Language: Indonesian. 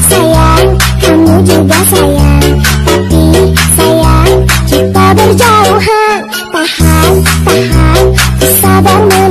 sayang, kamu juga sayang. Tapi sayang, kita berjauhan. Tahan, tahan, sabar